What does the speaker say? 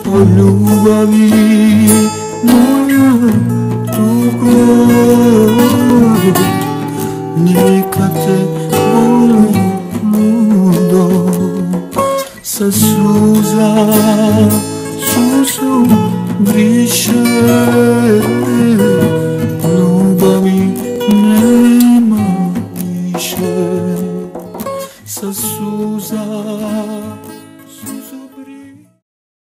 ljubavi moja tugo, neka te volim ludo, sa suza suzu briše, ljubavi nema više.